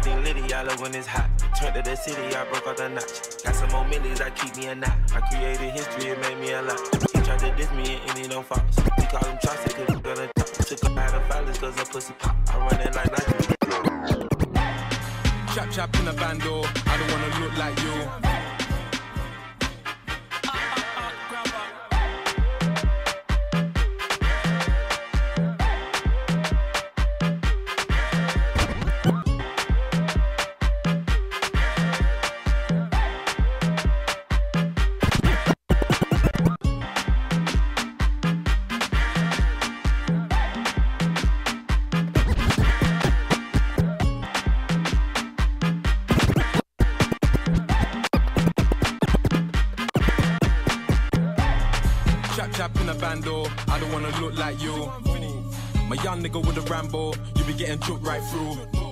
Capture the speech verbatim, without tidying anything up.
everything litty, I love when it's hot. Turned to the city, I broke out the notch. Got some more millies, I keep me a knot. I created history, it made me a lot. He tried to diss me and any don't false. We call him Chaucer, cause he gonna talk. Took him out of violence, cause her pussy pop. I run it like Nike. Chap chap in a bando, I don't wanna look like you. Chap in a bando, I don't wanna look like you. My young nigga with a Rambo, you be getting choked right through.